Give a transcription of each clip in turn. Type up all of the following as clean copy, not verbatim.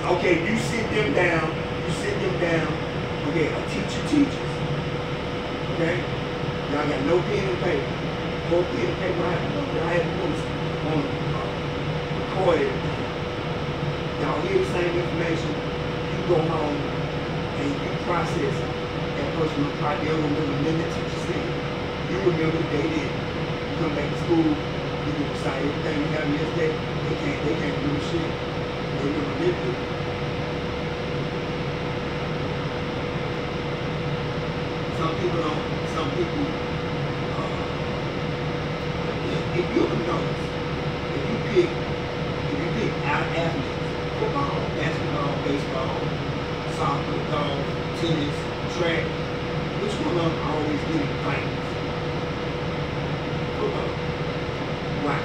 Okay, you sit them down. Okay, a teacher teaches. Okay? Y'all got no pen and paper. No pen and paper. I have on record everything. Y'all hear the same information. You go home and you process it. That person will probably remember nothing the teacher said. You remember they did. You come back to school, you can recite everything you have yesterday. They can't remember shit. They remember everything. Some people, if you notice, if you pick out athletes, football, basketball, baseball, soccer, golf, tennis, track, which one of them always getting fights? Football. Why?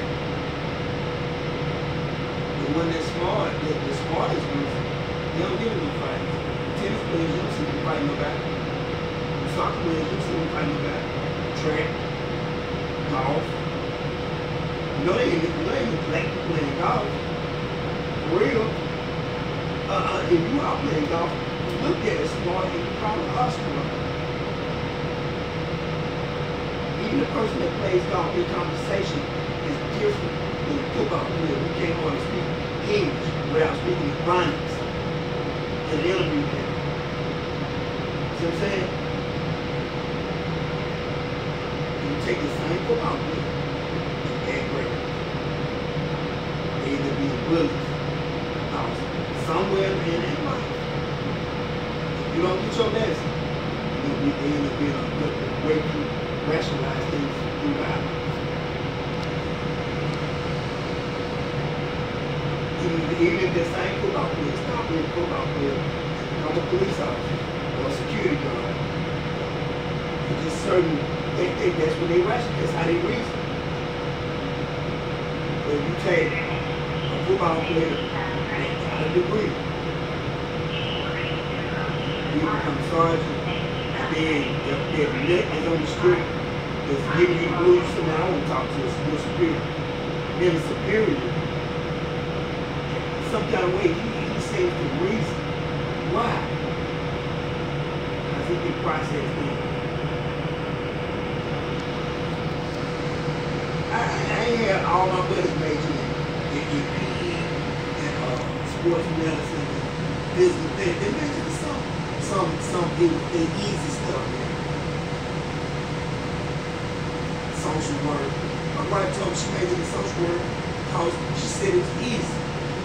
The one that's smart, the smartest ones, they don't get in no fights. Tennis players, you don't see them fighting nobody. Soccer players, you see them fighting about track, golf. No, they ain't black people playing golf. For real. If you are playing golf, you look at it smart and you probably are smart. Even the person that plays golf in conversation is different than a football player who can't hardly speak English without speaking Ebonics and interview them. See what I'm saying? Take the same football player and add grade. They end up being bullies. Because somewhere in life, if you don't get your medicine, they end up being a good way to rationalize things through life. Even if the same football player stop being a football player and become a police officer or a security guard, it's just certain. They think that's what they rationalize. That's how they reason. But if you take a football player that's got a degree, you become sergeant, and then if Nick is on the street, that's giving you the blues, so now I want to talk to your superior. Then the superior, some kind of way, he says the reason. Why? Because he can process things. I ain't had all my buddies major in PE and sports medicine and physical things. They major in some easy stuff, man. Social work. My wife told me she majored in social work because she said it was easy.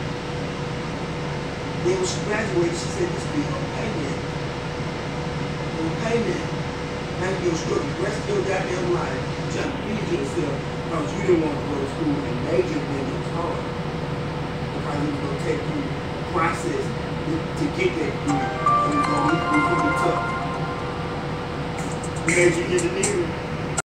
Then when she graduated, she said, "This be no payment. No payment. Now you're struggling the rest of your goddamn life trying to feed yourself because you didn't want to go to school and major when it was hard. Because it was going to take you a process to get that degree. And it was going to be tough. You majored in engineering.